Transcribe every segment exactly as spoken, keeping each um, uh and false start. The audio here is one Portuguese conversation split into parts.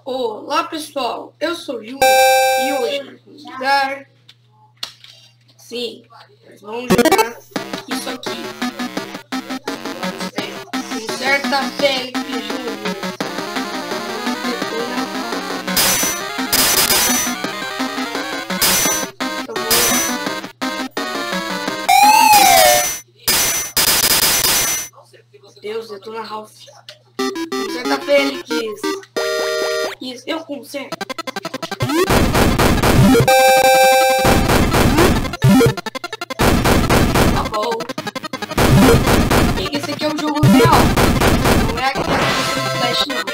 Olá pessoal, eu sou o Júlio e hoje nós vamos jogar. Sim, nós vamos jogar isso aqui. Conserta Felix Júnior. Deus, detona Ralph. Conserta Felix. Isso, eu conserto. Tá bom. E esse aqui é um jogo real. Não é aquele do Flash, não.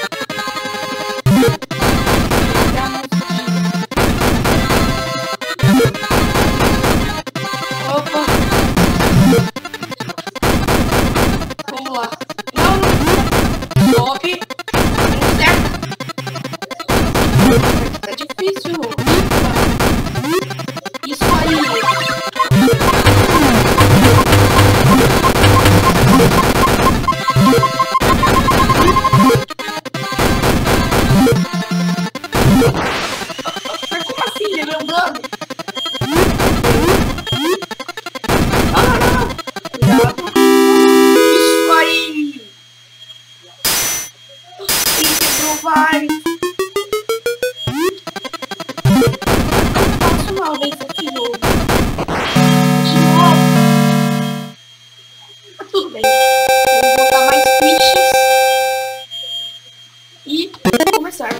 É a musiquinha. Opa. Vamos lá. Não, não. Sobe. Tá difícil. Isso aí. Mas como assim? Ele andando? Não, não, não. Cuidado. Isso aí. Ele quebrou vários. Uma vez aqui de novo. De novo. Mas tudo bem. Vamos botar mais fichas. E começar.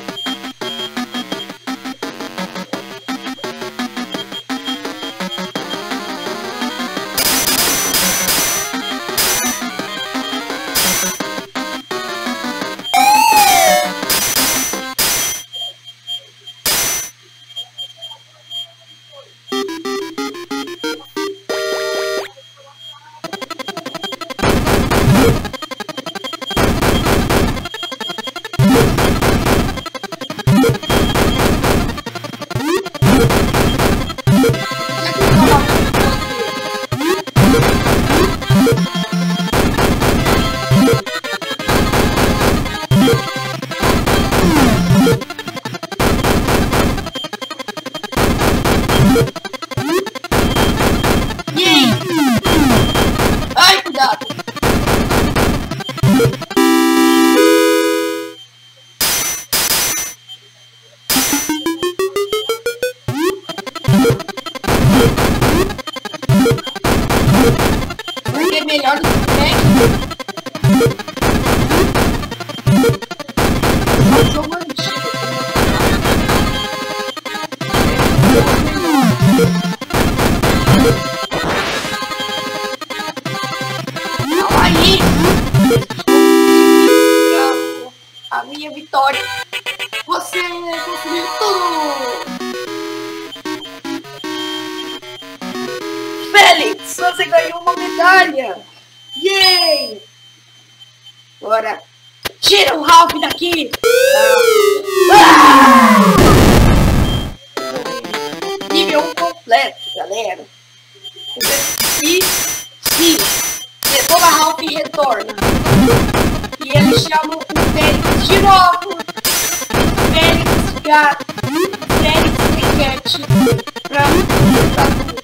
Ai, cuidado! Vai ser melhor do que o Felix. É um jogo antigo. Calma aí! A minha vitória! Você conseguiu tudo! Felix, você ganhou uma medalha! Yay! Agora, tira o Ralph daqui! Ah! Nível um completo, galera! E sim, detona Ralph e retorna. E eles chamam o Felix de novo. Felix gato, Felix Cricket pra lutar tudo.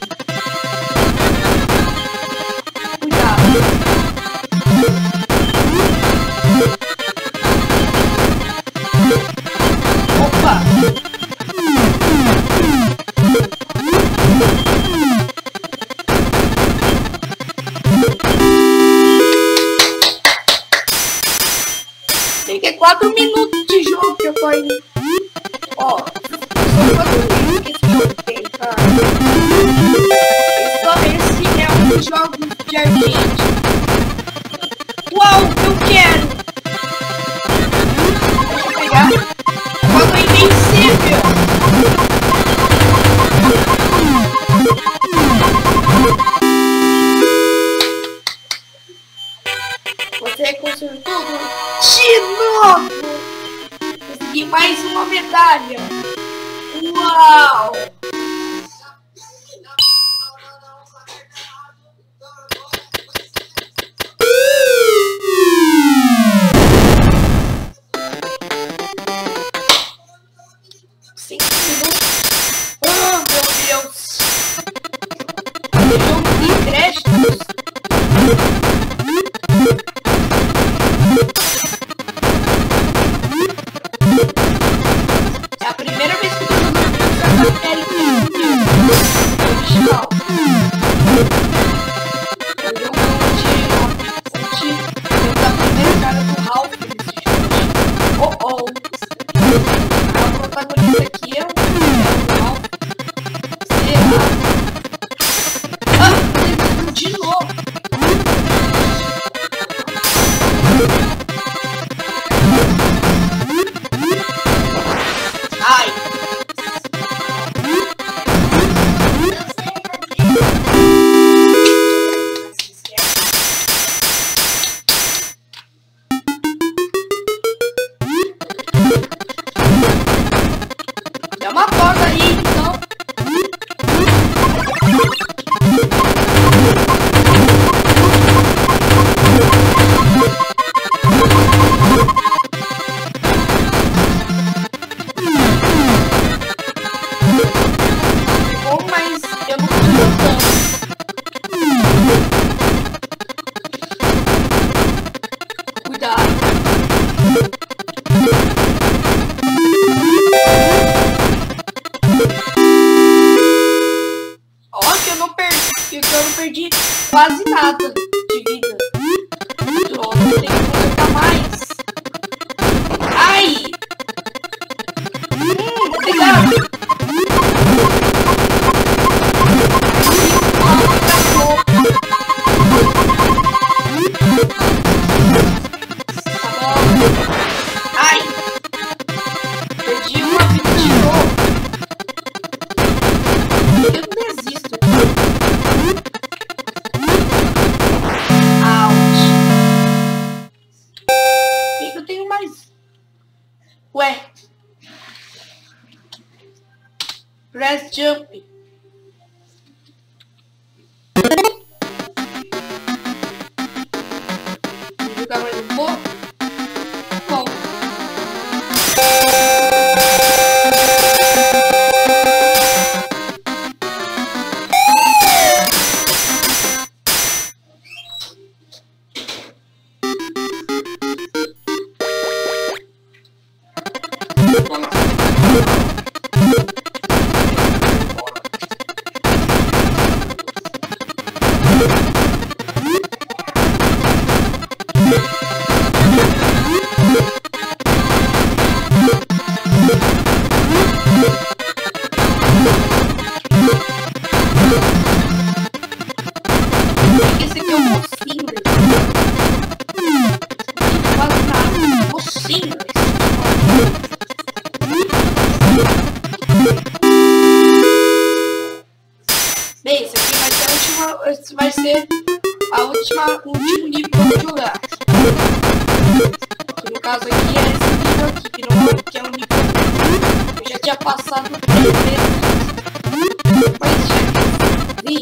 Opa! Tem que é quatro minutos de jogo que eu tô aí. Ó, são quatro minutos que esse jogo tem, cara. Então, esse é um dos jogos de arcade. Uau, eu quero! Deixa eu pegar. Modo invencível! Você conseguiu tudo de novo! Consegui mais uma medalha! Uau! Ai! Perdi uma vida de novo. Eu não desisto. Ouch. Por que eu tenho mais? Ué. Press jump. Vou jogar mais um pouco. Bom. Esse aqui é o mocinho desse. Não faz nada. Mocinho desse. Bem, esse aqui vai ser a última. Esse vai ser a última, o último nível que eu vou jogar. Que no caso aqui é esse nível aqui, que não é, que é um nível. Eu já tinha passado três vezes. Mas já vi.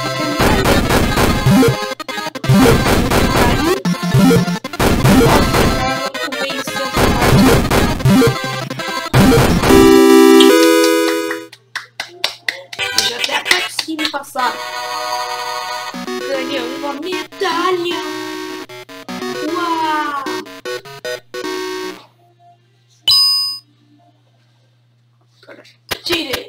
Já até consegui passar. Ganhei uma medalha. Uau! Tirei.